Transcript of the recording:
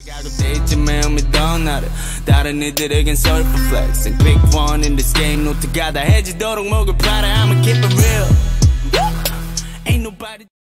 가급대 이쯤에 믿던 나를 다른 이들에겐 설프 flex and pick one in this game 노트가 다 해지도록 목을 팔아 I'ma keep it real. Ain't nobody